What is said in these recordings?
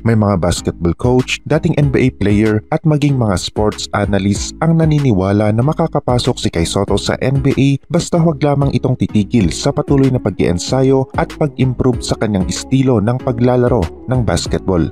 May mga basketball coach, dating NBA player at maging mga sports analyst ang naniniwala na makakapasok si Kai Sotto sa NBA basta huwag lamang itong titigil sa patuloy na pag-iensayo at pag-improve sa kanyang estilo ng paglalaro ng basketball.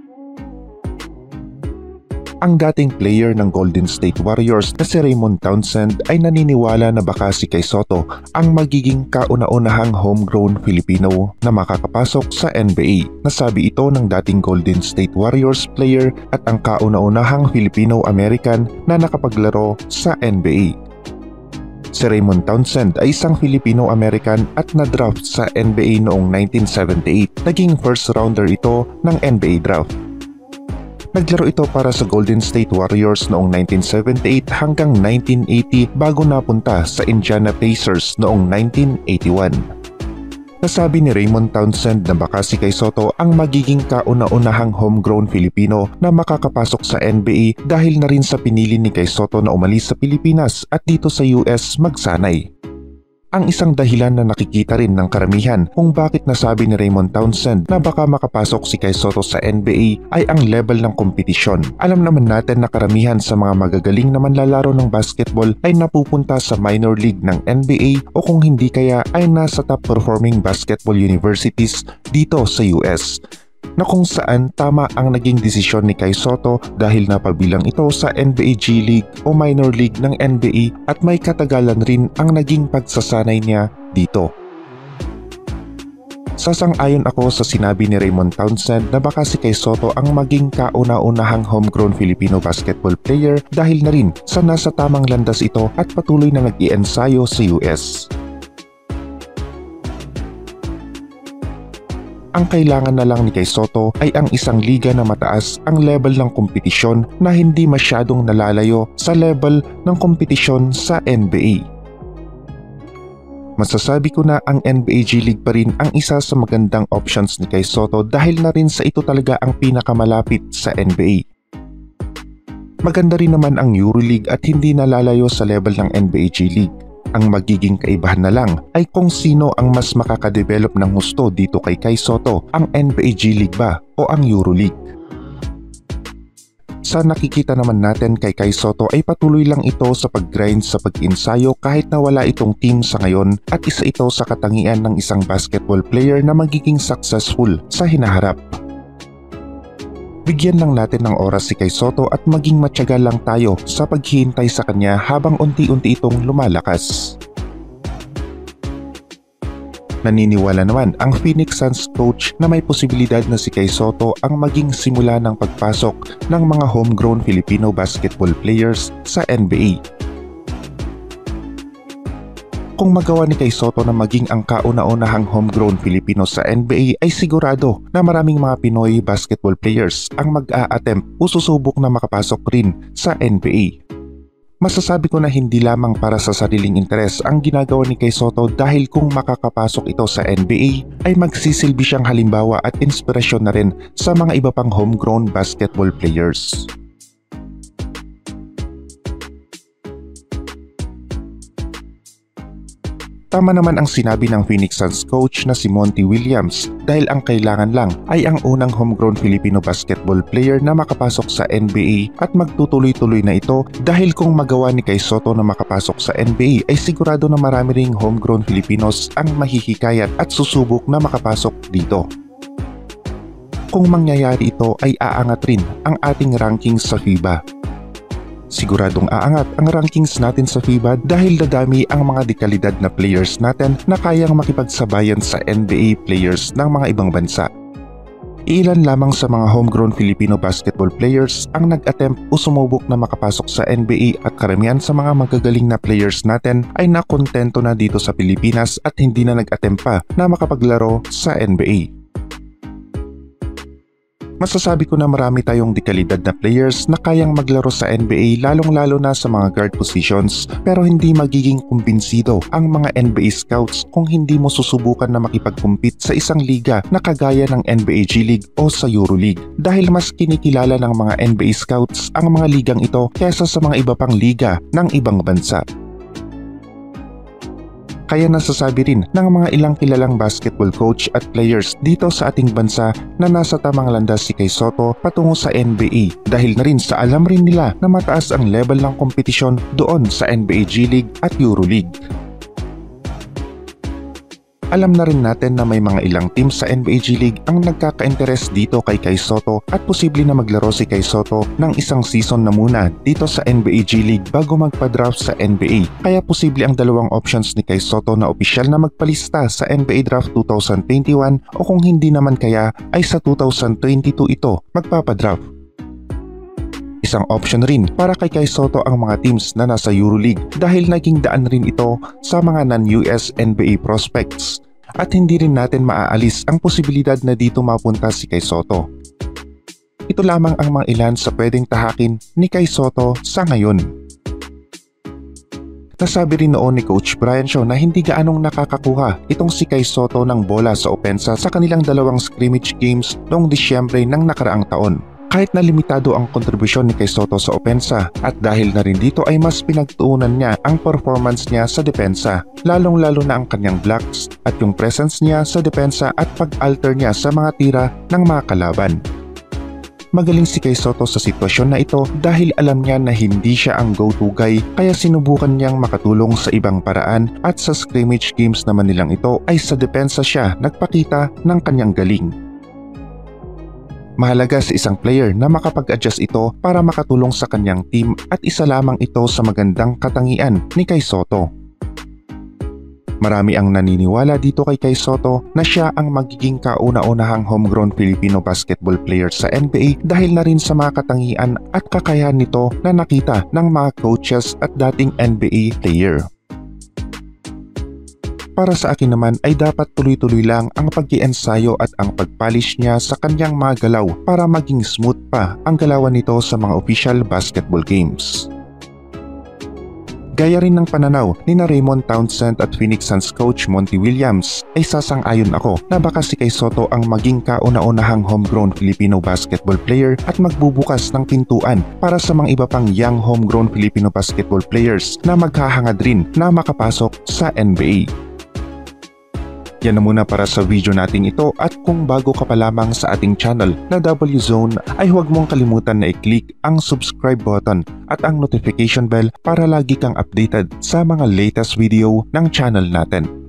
Ang dating player ng Golden State Warriors na si Raymond Townsend ay naniniwala na baka si Kai Sotto ang magiging kauna-unahang homegrown Filipino na makakapasok sa NBA. Nasabi ito ng dating Golden State Warriors player at ang kauna-unahang Filipino-American na nakapaglaro sa NBA. Si Raymond Townsend ay isang Filipino-American at na-draft sa NBA noong 1978. Naging first rounder ito ng NBA draft. Naglaro ito para sa Golden State Warriors noong 1978 hanggang 1980 bago napunta sa Indiana Pacers noong 1981. Nasabi ni Raymond Townsend na baka si Kai Sotto ang magiging kauna-unahang homegrown Filipino na makakapasok sa NBA dahil na rin sa pinili ni Kai Sotto na umalis sa Pilipinas at dito sa US magsanay. Ang isang dahilan na nakikita rin ng karamihan kung bakit nasabi ni Raymond Townsend na baka makapasok si Kai Sotto sa NBA ay ang level ng kompetisyon. Alam naman natin na karamihan sa mga magagaling na manlalaro ng basketball ay napupunta sa minor league ng NBA o kung hindi kaya ay nasa top performing basketball universities dito sa US. Na kung saan tama ang naging desisyon ni Kai Sotto dahil napabilang ito sa NBA G League o minor league ng NBA at may katagalan rin ang naging pagsasanay niya dito. Sasang-ayon ako sa sinabi ni Raymond Townsend na baka si Kai Sotto ang maging kauna-unahang homegrown Filipino basketball player dahil na rin sa nasa tamang landas ito at patuloy na nag-iensayo sa US. Ang kailangan na lang ni Kai Sotto ay ang isang liga na mataas ang level ng kompetisyon na hindi masyadong nalalayo sa level ng kompetisyon sa NBA. Masasabi ko na ang NBA G League pa rin ang isa sa magandang options ni Kai Sotto dahil na rin sa ito talaga ang pinakamalapit sa NBA. Maganda rin naman ang EuroLeague at hindi nalalayo sa level ng NBA G League. Ang magiging kaibahan na lang ay kung sino ang mas makakadevelop ng gusto dito kay Kai Sotto, ang NBA G League ba o ang EuroLeague. Sa nakikita naman natin kay Kai Sotto ay patuloy lang ito sa pag-grind sa pag-ensayo kahit na wala itong team sa ngayon at isa ito sa katangian ng isang basketball player na magiging successful sa hinaharap. Bigyan lang natin ng oras si Kai Sotto at maging matyaga lang tayo sa paghihintay sa kanya habang unti-unti itong lumalakas. Naniniwala naman ang Phoenix Suns coach na may posibilidad na si Kai Sotto ang maging simula ng pagpasok ng mga homegrown Filipino basketball players sa NBA. Kung magawa ni Kai Sotto na maging ang kauna-unahang homegrown Filipino sa NBA ay sigurado na maraming mga Pinoy basketball players ang mag-a-attempt o susubok na makapasok rin sa NBA. Masasabi ko na hindi lamang para sa sariling interes ang ginagawa ni Kai Sotto dahil kung makakapasok ito sa NBA ay magsisilbi siyang halimbawa at inspirasyon na rin sa mga iba pang homegrown basketball players. Tama naman ang sinabi ng Phoenix Suns coach na si Monty Williams dahil ang kailangan lang ay ang unang homegrown Filipino basketball player na makapasok sa NBA at magtutuloy-tuloy na ito dahil kung magawa ni Kai Sotto na makapasok sa NBA ay sigurado na marami ring homegrown Filipinos ang mahihikayat at susubok na makapasok dito. Kung mangyayari ito ay aangat rin ang ating rankings sa FIBA. Siguradong aangat ang rankings natin sa FIBA dahil dadami ang mga dekalidad na players natin na kayang makipagsabayan sa NBA players ng mga ibang bansa. Ilan lamang sa mga homegrown Filipino basketball players ang nag-attempt o sumubok na makapasok sa NBA at karamihan sa mga magagaling na players natin ay nakontento na dito sa Pilipinas at hindi na nag-attempt pa na makapaglaro sa NBA. Masasabi ko na marami tayong dekalidad na players na kayang maglaro sa NBA lalong-lalo na sa mga guard positions pero hindi magiging kumbinsido ang mga NBA scouts kung hindi mo susubukan na makipag-compete sa isang liga na kagaya ng NBA G League o sa EuroLeague dahil mas kinikilala ng mga NBA scouts ang mga ligang ito kaysa sa mga iba pang liga ng ibang bansa. Kaya nasasabi rin ng mga ilang kilalang basketball coach at players dito sa ating bansa na nasa tamang landas si Kai Sotto patungo sa NBA dahil na rin sa alam rin nila na mataas ang level ng kompetisyon doon sa NBA G League at EuroLeague. Alam na rin natin na may mga ilang teams sa NBA G League ang nagkaka-interes dito kay Kai Sotto at posible na maglaro si Kai Sotto ng isang season na muna dito sa NBA G League bago magpa-draft sa NBA. Kaya posible ang dalawang options ni Kai Sotto na opisyal na magpalista sa NBA Draft 2021 o kung hindi naman kaya ay sa 2022 ito magpapa-draft. Isang option rin para kay Kai Sotto ang mga teams na nasa EuroLeague dahil naging daan rin ito sa mga non-US NBA prospects at hindi rin natin maaalis ang posibilidad na dito mapunta si Kai Sotto. Ito lamang ang mga ilan sa pwedeng tahakin ni Kai Sotto sa ngayon. Nasabi rin noon ni Coach Brian Shaw na hindi gaanong nakakakuha itong si Kai Sotto ng bola sa opensa sa kanilang dalawang scrimmage games noong Disyembre ng nakaraang taon. Kahit na limitado ang kontribusyon ni Kai Sotto sa opensa at dahil na rin dito ay mas pinagtuunan niya ang performance niya sa depensa, lalong-lalo na ang kanyang blocks at yung presence niya sa depensa at pag-alter niya sa mga tira ng mga kalaban. Magaling si Kai Sotto sa sitwasyon na ito dahil alam niya na hindi siya ang go-to guy kaya sinubukan niyang makatulong sa ibang paraan at sa scrimmage games naman nilang ito ay sa depensa siya nagpakita ng kanyang galing. Mahalaga sa isang player na makapag-adjust ito para makatulong sa kanyang team at isa lamang ito sa magandang katangian ni Kai Sotto. Marami ang naniniwala dito kay Kai Sotto na siya ang magiging kauna-unahang homegrown Filipino basketball player sa NBA dahil na rin sa mga katangian at kakayahan nito na nakita ng mga coaches at dating NBA player. Para sa akin naman ay dapat tuloy-tuloy lang ang pag-iensayo at ang pagpolish niya sa kanyang mga galaw para maging smooth pa ang galawan nito sa mga official basketball games. Gaya rin ng pananaw ni Raymond Townsend at Phoenix Suns coach Monty Williams ay sasang-ayon ako na baka si Kai Sotto ang maging kauna-unahang homegrown Filipino basketball player at magbubukas ng pintuan para sa mga iba pang young homegrown Filipino basketball players na maghahangad rin na makapasok sa NBA. Yan na muna para sa video nating ito at kung bago ka pa lamang sa ating channel na W Zone ay huwag mong kalimutan na i-click ang subscribe button at ang notification bell para lagi kang updated sa mga latest video ng channel natin.